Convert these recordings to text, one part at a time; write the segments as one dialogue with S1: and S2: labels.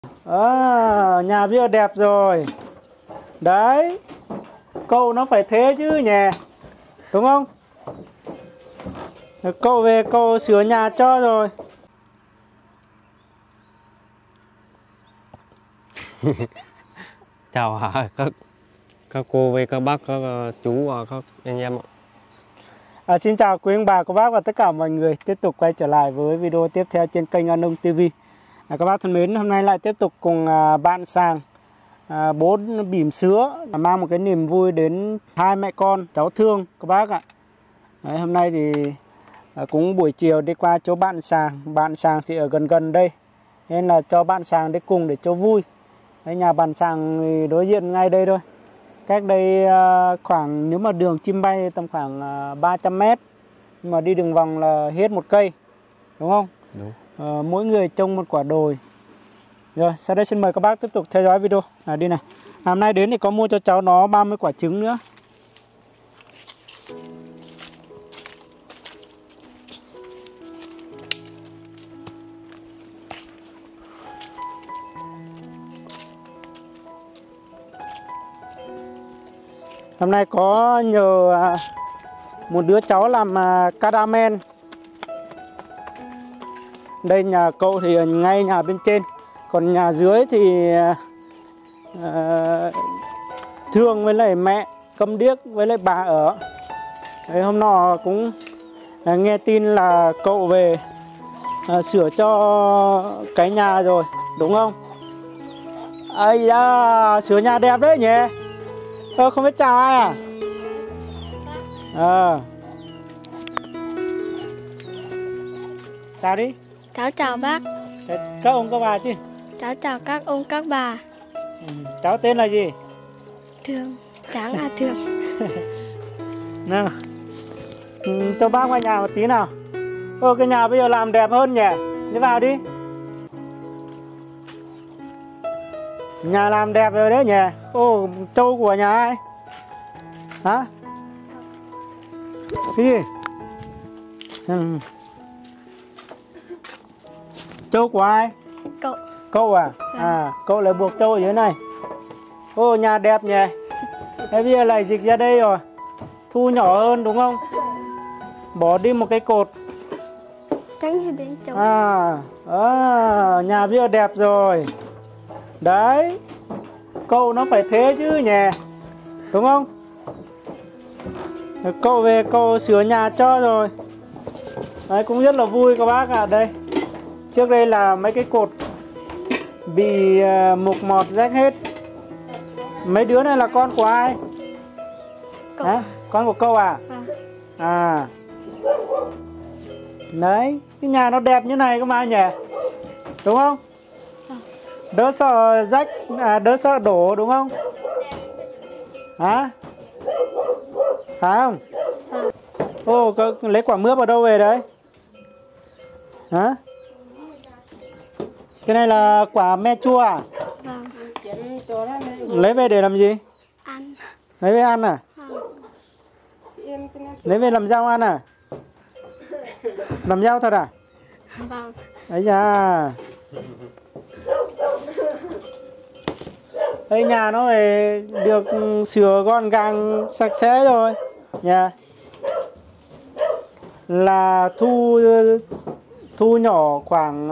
S1: Nhà bây giờ đẹp rồi. Đấy, cậu nó phải thế chứ nhỉ, đúng không? Cậu về cậu sửa nhà cho rồi.
S2: Chào hả các cô với các bác, các chú và các anh em ạ.
S1: Xin chào quý ông bà, cô bác và tất cả mọi người. Tiếp tục quay trở lại với video tiếp theo trên kênh An Nông TV. Các bác thân mến, hôm nay lại tiếp tục cùng bạn Sàng, bố bỉm sứa, mang một cái niềm vui đến hai mẹ con cháu Thương các bác ạ. Đấy, hôm nay thì cũng buổi chiều đi qua chỗ bạn Sàng thì ở gần gần đây, nên là cho bạn Sàng đi cùng để cho vui. Đấy, nhà bạn Sàng thì đối diện ngay đây thôi, cách đây khoảng, nếu mà đường chim bay tầm khoảng 300 m, nhưng mà đi đường vòng là hết một cây, đúng không?
S2: Đúng.
S1: Mỗi người trồng một quả đồi. Rồi, sau đây xin mời các bác tiếp tục theo dõi video. Đi này. Hôm nay đến thì có mua cho cháu nó 30 quả trứng nữa. Hôm nay có nhờ một đứa cháu làm caramel. Đây nhà cậu thì ngay nhà bên trên, còn nhà dưới thì Thương với lại mẹ Câm Điếc với lại bà ở. Đấy, hôm nọ cũng nghe tin là cậu về sửa cho cái nhà rồi, đúng không? Ây da, sửa nhà đẹp đấy nhỉ. Không biết chào ai à? Chào đi.
S3: Cháu chào bác.
S1: Các ông các bà chứ.
S3: Cháu chào các ông các bà.
S1: Cháu tên là gì?
S3: Thương. Tráng à Thương.
S1: Nào, cho bác qua nhà một tí nào. Cái nhà bây giờ làm đẹp hơn nhỉ. Đi vào đi. Nhà làm đẹp rồi đấy nhỉ. Trâu của nhà ai? Hả? Cái gì? Trâu của ai?
S3: Cậu.
S1: Cậu à? Cậu lại buộc trâu ở dưới này. Nhà đẹp nhỉ. Thế bây giờ lại dịch ra đây rồi. Thu nhỏ hơn đúng không? Bỏ đi một cái cột.
S3: Tránh hai bên trâu.
S1: Nhà bây giờ đẹp rồi. Đấy, cậu nó phải thế chứ nhỉ, đúng không? Cậu về cậu sửa nhà cho rồi. Đấy, cũng rất là vui các bác ạ. Đây, trước đây là mấy cái cột bị mục mọt rách hết. Mấy đứa này là con của ai?
S3: Cậu.
S1: Hả? Con của cậu à? Đấy, cái nhà nó đẹp như này cơ mà nhỉ, đúng không? Đỡ sợ rách, đỡ sợ đổ đúng không? Hả? Phải không? Lấy quả mướp ở đâu về đấy? Hả? Cái này là quả me chua à?
S3: Vâng.
S1: Lấy về để làm gì?
S3: Ăn.
S1: Lấy về ăn à? Lấy về làm rau ăn à? Làm rau thật à?
S3: Vâng.
S1: Ấy da. Đây, nhà nó phải được sửa gọn gàng sạch sẽ rồi nha. Là thu nhỏ khoảng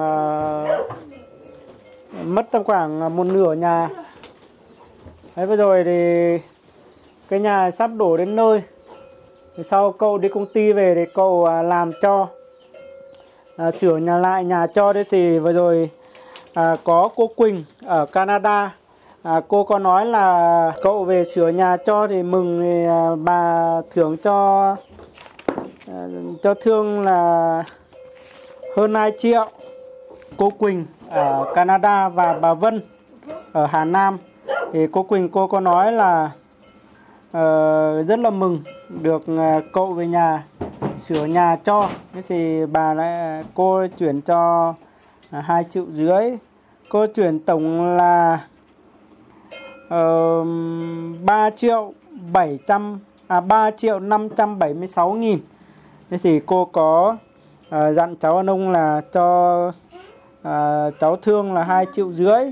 S1: mất tầm khoảng một nửa nhà. Đấy, vừa rồi thì cái nhà sắp đổ đến nơi. Thì sau cậu đi công ty về thì cậu làm cho, sửa nhà lại nhà cho. Đấy thì vừa rồi có cô Quỳnh ở Canada. Cô có nói là cậu về sửa nhà cho thì mừng, thì bà thưởng cho Thương là hơn 2 triệu. Cô Quỳnh ở Canada và bà Vân ở Hà Nam. Thì cô Quỳnh cô có nói là rất là mừng được cậu về nhà sửa nhà cho. Thế thì cô chuyển cho 2,5 triệu. Cô chuyển tổng là 3.576.000. Thế thì cô có dặn cháu ông là cho cháu Thương là 2,5 triệu.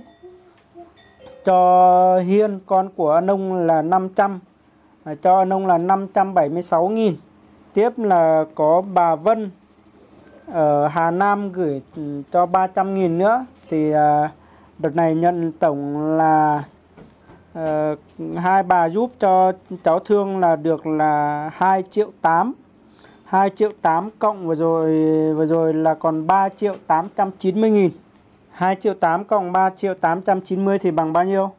S1: Cho Hiên con của anh ông là 500, cho anh ông là 576.000. Tiếp là có bà Vân ở Hà Nam gửi cho 300.000 nữa. Thì đợt này nhận tổng là hai bà giúp cho cháu Thương là được là 2,8 triệu. 2,8 triệu cộng vừa rồi là còn 3.890.000. 2,8 triệu cộng 3.890 thì bằng bao nhiêu?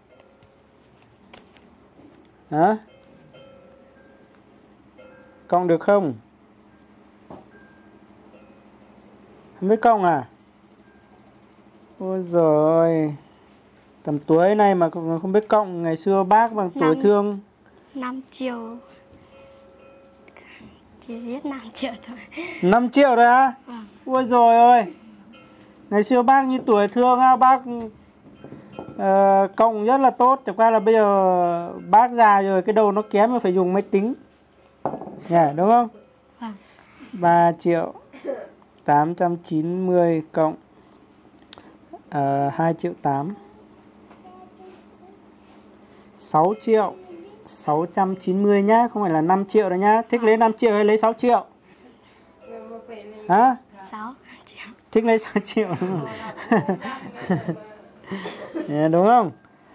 S1: Hả? Cộng được không? Không biết cộng à? Ôi giời, tầm tuổi này mà không biết cộng. Ngày xưa bác bằng tuổi Thương
S3: 5 triệu. Chỉ viết 5 triệu thôi.
S1: 5 triệu thôi á? Ôi giời ơi, ngày xưa bác như tuổi Thương á, bác cộng rất là tốt. Chẳng qua là bây giờ bác già rồi, cái đầu nó kém mà phải dùng máy tính. Đúng không? 3.890 cộng 2,8 triệu. 6.690 nhá, không phải là 5 triệu đâu nhá. Thích lấy 5 triệu hay lấy 6 triệu? Hả?
S3: 6 triệu.
S1: Thích lấy 6 triệu. Đúng không?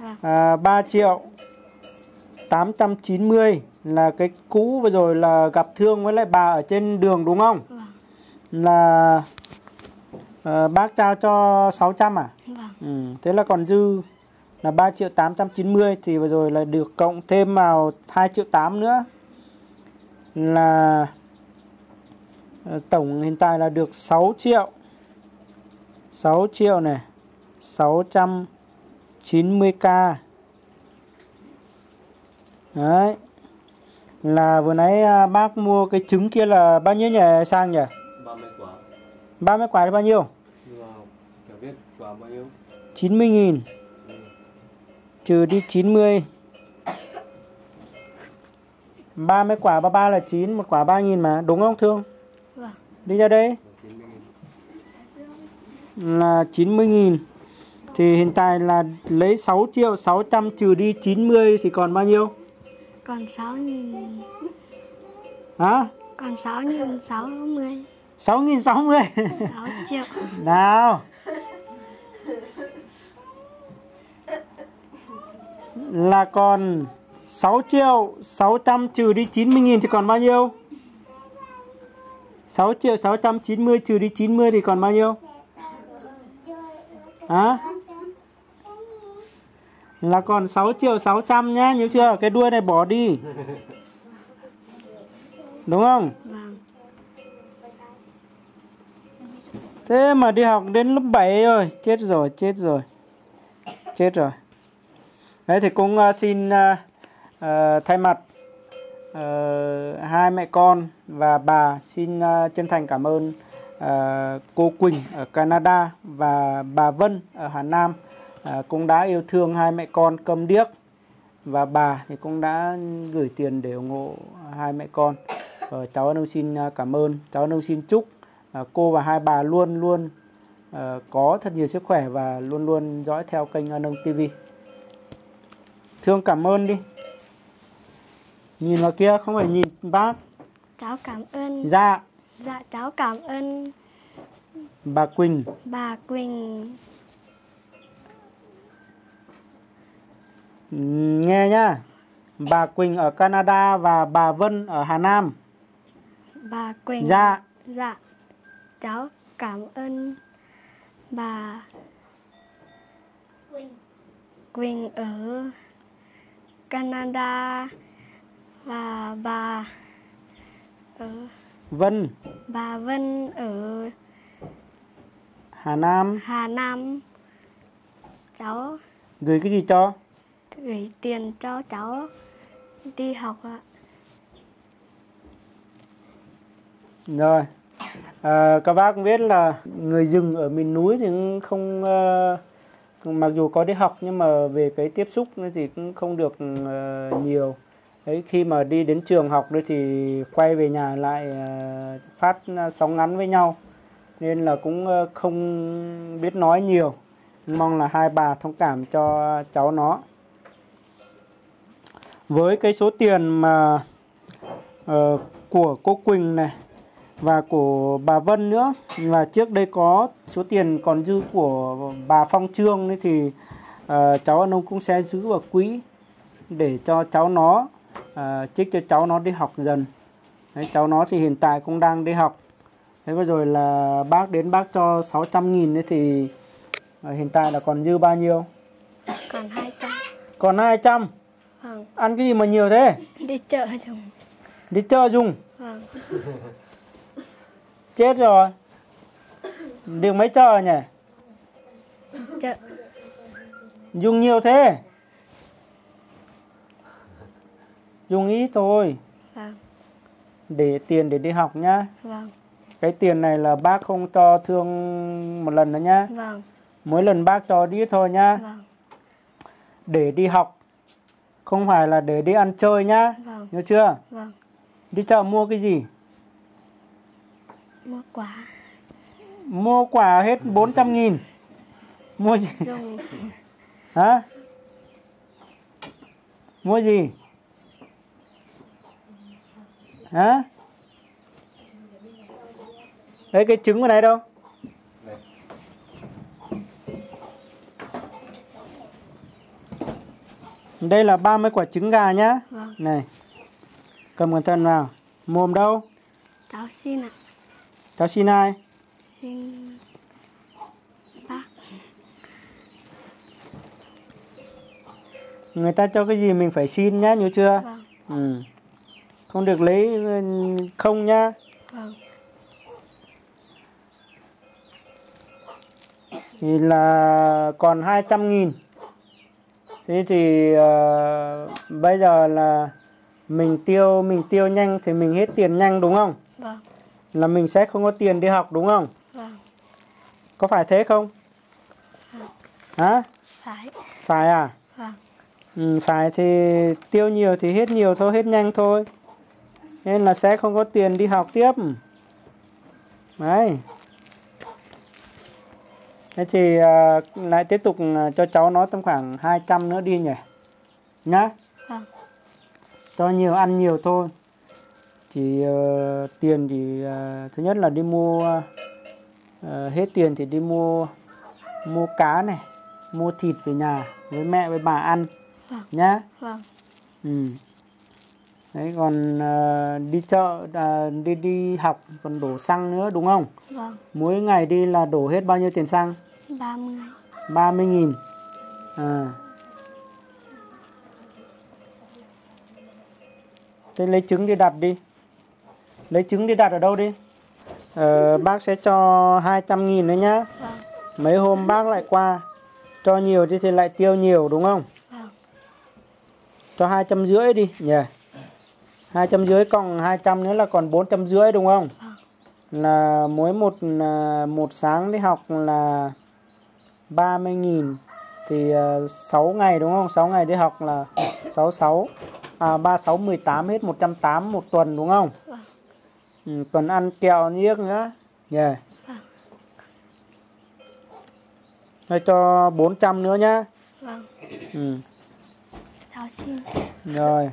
S1: 3.890 là cái cũ vừa rồi là gặp Thương với lại bà ở trên đường đúng không? Là bác trao cho 600 à? Thế là còn dư là 3.890 thì vừa rồi là được cộng thêm vào 2,8 triệu nữa là tổng hiện tại là được 6 triệu. 6 triệu này, 690k. Đấy. Là vừa nãy bác mua cái trứng kia là bao nhiêu nhỉ Sang nhỉ?
S2: 30 quả.
S1: 30 quả là bao nhiêu?
S2: Chả biết quả bao nhiêu.
S1: 90.000. Trừ đi 90. 30 quả 33 là 9, một quả 3.000 mà, đúng không Thương?
S3: Vâng.
S1: Đi ra đây. Là 90.000. Thì hiện tại là lấy 6.600.000 trừ đi 90 thì còn bao nhiêu?
S3: Còn 6.000.
S1: Hả?
S3: Còn 6.060.
S1: 6.060.
S3: 6 triệu.
S1: Nào. Là còn 6.600.000 trừ đi 90.000 thì còn bao nhiêu? 6.690.000 trừ đi 90 thì còn bao nhiêu? Hả? Là còn 6.600.000 nhá, nhớ chưa? Cái đuôi này bỏ đi. Đúng không?
S3: Vâng.
S1: Thế mà đi học đến lớp 7 rồi. Chết rồi. Đấy thì cũng xin thay mặt hai mẹ con và bà xin chân thành cảm ơn cô Quỳnh ở Canada và bà Vân ở Hà Nam cũng đã yêu thương hai mẹ con câm điếc, và bà thì cũng đã gửi tiền để ủng hộ hai mẹ con. Cháu An Âu xin cảm ơn, cháu An Âu xin chúc cô và hai bà luôn luôn có thật nhiều sức khỏe và luôn luôn dõi theo kênh An Âu TV. Thương cảm ơn đi. Nhìn vào kia, không phải nhìn bác.
S3: Cháu cảm ơn.
S1: Dạ.
S3: Dạ cháu cảm ơn
S1: Bà Quỳnh.
S3: bà Quỳnh.
S1: Nghe nhá. Bà Quỳnh ở Canada và bà Vân ở Hà Nam.
S3: Bà Quỳnh.
S1: Dạ.
S3: Dạ. Cháu cảm ơn bà Quỳnh ở Canada và bà
S1: Vân.
S3: Bà Vân ở
S1: Hà Nam.
S3: Hà Nam. Cháu
S1: Gửi cái gì cho?
S3: gửi tiền cho cháu đi học ạ.
S1: Rồi. Các bác cũng biết là người rừng ở miền núi thì cũng không, mặc dù có đi học nhưng mà về cái tiếp xúc thì cũng không được nhiều. Đấy, khi mà đi đến trường học đấy thì quay về nhà lại phát sóng ngắn với nhau. nên là cũng không biết nói nhiều. Mong là hai bà thông cảm cho cháu nó. Với cái số tiền mà của cô Quỳnh này và của bà Vân nữa, và trước đây có số tiền còn dư của bà Phong Trương ấy, thì cháu An Ông cũng sẽ giữ vào quỹ để cho cháu nó trích cho cháu nó đi học dần. Đấy, cháu nó thì hiện tại cũng đang đi học. Thế vừa rồi là bác đến bác cho 600.000 ấy, thì hiện tại là còn dư bao nhiêu?
S3: Còn 200.
S1: Còn 200.
S3: Vâng.
S1: Ăn cái gì mà nhiều thế?
S3: Đi chợ dùng.
S1: Đi chợ dùng.
S3: Vâng.
S1: Chết rồi. Được mấy chợ nhỉ?
S3: Chợ.
S1: Dùng nhiều thế. Dùng ít thôi.
S3: Vâng.
S1: Để tiền để đi học nhá.
S3: Vâng.
S1: Cái tiền này là bác không cho Thương một lần nữa nhá.
S3: Vâng.
S1: Mỗi lần bác cho đi thôi nhá.
S3: Vâng.
S1: Để đi học, không phải là để đi ăn chơi nhá.
S3: Vâng.
S1: Nhớ chưa?
S3: Vâng.
S1: Đi chợ mua cái gì?
S3: Mua quả.
S1: Mua quả hết 400.000. Mua gì?
S3: Dùng.
S1: Hả? Mua gì? Hả? Đấy, cái trứng ở đây đâu? Đây là 30 quả trứng gà nhá.
S3: Vâng.
S1: Này, cầm cẩn thận vào. Mồm đâu?
S3: Cháu xin ạ.
S1: Cháu xin ai?
S3: Xin bác.
S1: Người ta cho cái gì mình phải xin nhá, nhớ chưa?
S3: Vâng.
S1: Ừ. Không được lấy không nhá.
S3: Vâng.
S1: Thì là còn 200.000. Thế thì bây giờ là mình tiêu nhanh thì mình hết tiền nhanh đúng không?
S3: Vâng.
S1: Là mình sẽ không có tiền đi học đúng không?
S3: Vâng.
S1: Có phải thế không? Hả?
S3: Phải.
S1: Phải à?
S3: Vâng.
S1: Ừ, phải thì tiêu nhiều thì hết nhiều thôi, hết nhanh thôi. Nên là sẽ không có tiền đi học tiếp. Đấy. Thế thì lại tiếp tục cho cháu nó tầm khoảng 200 nữa đi nhỉ. Nhá.
S3: Vâng.
S1: Cho nhiều ăn nhiều thôi. Chỉ tiền thì thứ nhất là đi mua hết tiền thì đi mua cá này, mua thịt về nhà với mẹ với bà ăn.
S3: Vâng.
S1: Nhá.
S3: Vâng.
S1: Ừ. Đấy, còn đi chợ đi học còn đổ xăng nữa đúng không?
S3: Vâng.
S1: Mỗi ngày đi là đổ hết bao nhiêu tiền xăng?
S3: 30.
S1: 30.000. À. Thế lấy trứng đi đặt đi. Lấy trứng đi đặt ở đâu đi? Bác sẽ cho 200.000 nữa nhá.
S3: Vâng.
S1: Mấy hôm bác lại qua. Cho nhiều thì lại tiêu nhiều đúng không?
S3: Vâng.
S1: Cho 250 đi nhỉ. 250 cộng 200 nữa là còn 450 đúng không?
S3: Vâng.
S1: Là mỗi một sáng đi học là 30.000 thì 6 ngày đúng không? 6 ngày đi học là 66 36 18 hết 180 một tuần đúng không?
S3: Vâng.
S1: Ừ, còn ăn kẹo niếc nữa. Yeah.
S3: Vâng.
S1: Rồi cho 400 nữa nhá.
S3: Vâng.
S1: Ừ.
S3: Cháu xin.
S1: Rồi.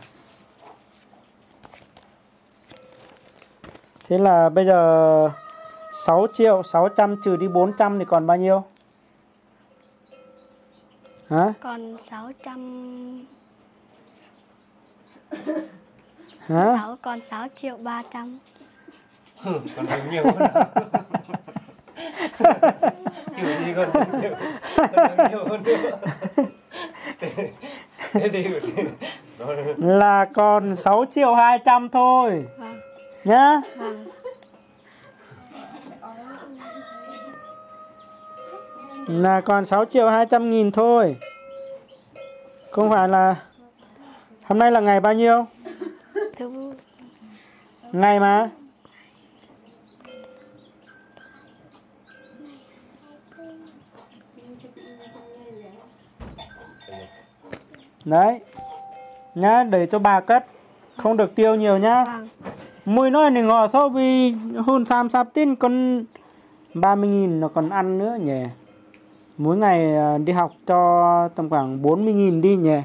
S1: Thế là bây giờ 6 triệu 600 trừ đi 400 thì còn bao nhiêu? Hả?
S3: Còn 600.
S1: Hả?
S3: Còn 6 triệu 300.
S2: Còn được nhiều hơn. Chịu gì còn được nhiều. Còn được nhiều hơn nữa. Thế thì
S1: là còn 6 triệu 200 thôi.
S3: Vâng.
S1: Nhá.
S3: Vâng.
S1: Là còn 6 triệu 200 nghìn thôi. Không phải là... Hôm nay là ngày bao nhiêu?
S3: Thứ.
S1: Ngày mà. Đấy. Nhá, để cho bà cất. Không được tiêu nhiều nhá.
S3: Vâng.
S1: Mùi nói này ngỏ thôi vì hôn tham sạp tin còn 30.000 nó còn ăn nữa nhỉ. Mỗi ngày đi học cho tầm khoảng 40.000 đi nhỉ.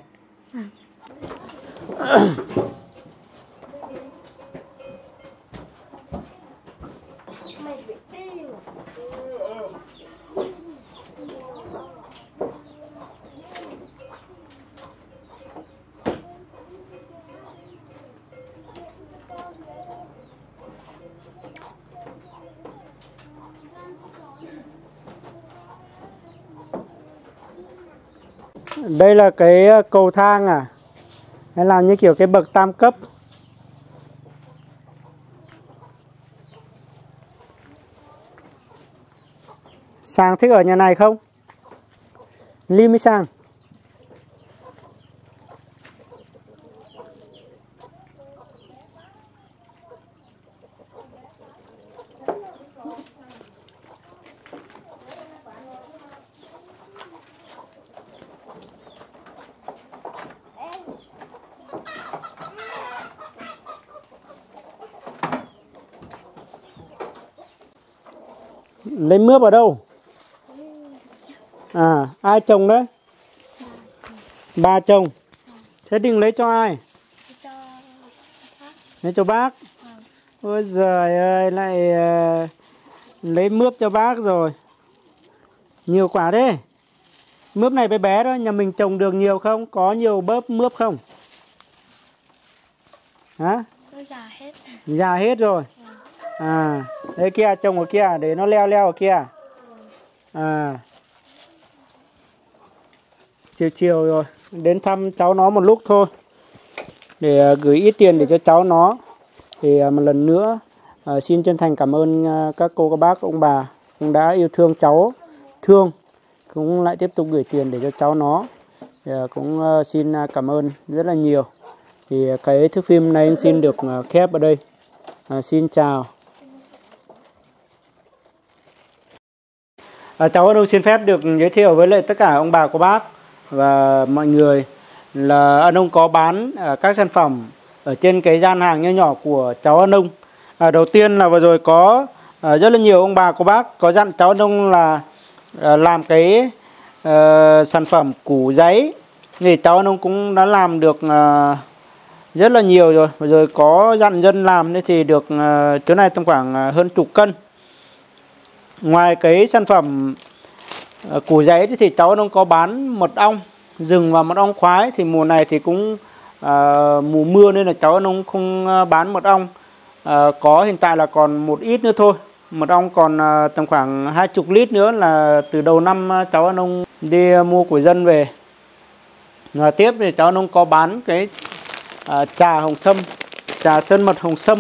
S1: Đây là cái cầu thang à? Hay làm như kiểu cái bậc tam cấp? Sang thích ở nhà này không? Ly mới Sang. Lấy mướp ở đâu? À, ai trồng đấy? Ba trồng. Thế định lấy cho ai?
S3: cho
S1: Lấy cho bác. Ôi giời ơi, lại lấy mướp cho bác rồi. Nhiều quả đấy. Mướp này bé bé thôi, nhà mình trồng được nhiều không? Có nhiều bớp mướp không? Hả?
S3: già hết.
S1: Già hết rồi. À, đây kia, trồng ở kia, để nó leo leo ở kia. À, chiều chiều rồi, đến thăm cháu nó một lúc thôi, để gửi ít tiền để cho cháu nó. Thì một lần nữa xin chân thành cảm ơn các cô, các bác, ông bà cũng đã yêu thương cháu, thương cũng lại tiếp tục gửi tiền để cho cháu nó. Thì cũng xin cảm ơn rất là nhiều. Thì cái thước phim này xin được khép ở đây. Xin chào. Cháu Ân Ung xin phép được giới thiệu với lại tất cả ông bà cô bác và mọi người là Ân Ung có bán các sản phẩm ở trên cái gian hàng nho nhỏ của cháu Ân Ung. Đầu tiên là vừa rồi có rất là nhiều ông bà cô bác có dặn cháu Ân Ung là làm cái sản phẩm củ giấy, thì cháu Ân Ung cũng đã làm được rất là nhiều rồi. Vừa rồi có dặn dân làm thì được chỗ này tầm khoảng hơn chục cân. Ngoài cái sản phẩm củ giấy thì cháu nó có bán mật ong rừng và mật ong khoái. Thì mùa này thì cũng mùa mưa nên là cháu nó không bán mật ong. Có hiện tại là còn một ít nữa thôi. Mật ong còn tầm khoảng 20 lít nữa là từ đầu năm cháu nó đi mua của dân về. Tiếp thì cháu nó có bán cái trà hồng sâm, trà sơn mật hồng sâm.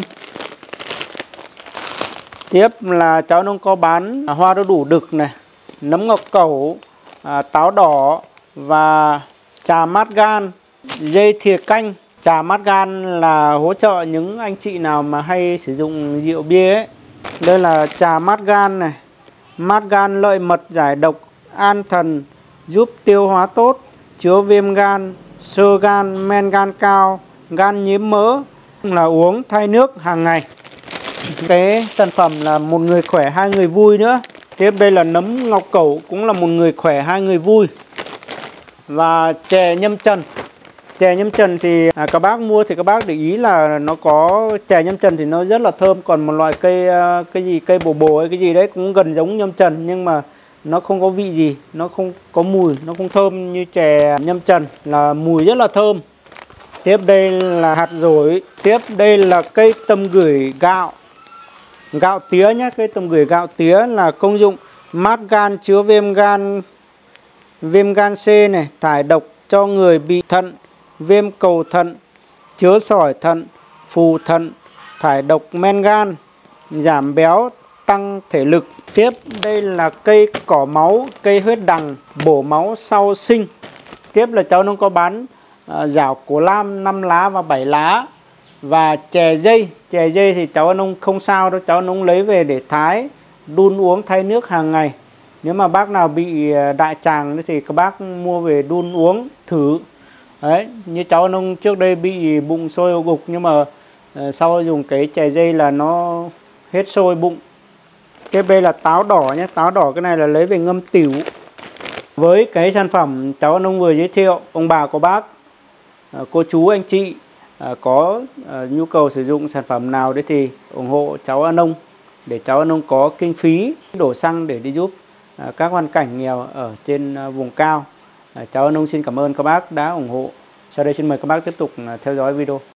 S1: Tiếp là cháu nó có bán hoa đu đủ đực này, nấm ngọc cẩu, táo đỏ và trà mát gan, dây thìa canh. Trà mát gan là hỗ trợ những anh chị nào mà hay sử dụng rượu bia ấy. Đây là trà mát gan này, mát gan lợi mật giải độc an thần, giúp tiêu hóa tốt, chữa viêm gan, xơ gan, men gan cao, gan nhiễm mỡ, là uống thay nước hàng ngày. Cái sản phẩm là một người khỏe hai người vui nữa. Tiếp đây là nấm ngọc cẩu, cũng là một người khỏe hai người vui. Và chè nhâm trần. Chè nhâm trần thì các bác mua thì các bác để ý là nó có chè nhâm trần thì nó rất là thơm. Còn một loại cây cây bồ bồ hay cái gì đấy cũng gần giống nhâm trần, nhưng mà nó không có vị gì, nó không có mùi, nó không thơm như chè nhâm trần, là mùi rất là thơm. Tiếp đây là hạt dổi. Tiếp đây là cây tầm gửi gạo, gạo tía nhé. Cây tầm gửi gạo tía là công dụng mát gan, chữa viêm gan C này, thải độc cho người bị thận, viêm cầu thận, chữa sỏi thận, phù thận, thải độc men gan, giảm béo, tăng thể lực. Tiếp đây là cây cỏ máu, cây huyết đằng, bổ máu sau sinh. Tiếp là cháu nó có bán rảo cổ lam 5 lá và 7 lá. Và chè dây. Chè dây thì cháu nông không sao đâu, cháu nông lấy về để thái, đun uống thay nước hàng ngày. Nếu mà bác nào bị đại tràng thì các bác mua về đun uống thử. Đấy, như cháu nông trước đây bị bụng sôi ổ gục, nhưng mà sau dùng cái chè dây là nó hết sôi bụng. Cái bên là táo đỏ nhé. Táo đỏ cái này là lấy về ngâm tỉu. Với cái sản phẩm cháu An Nông vừa giới thiệu, ông bà cô bác, cô chú anh chị có nhu cầu sử dụng sản phẩm nào đấy thì ủng hộ cháu An Nông để cháu An Nông có kinh phí đổ xăng để đi giúp các hoàn cảnh nghèo ở trên vùng cao. Cháu An Nông xin cảm ơn các bác đã ủng hộ. Sau đây xin mời các bác tiếp tục theo dõi video.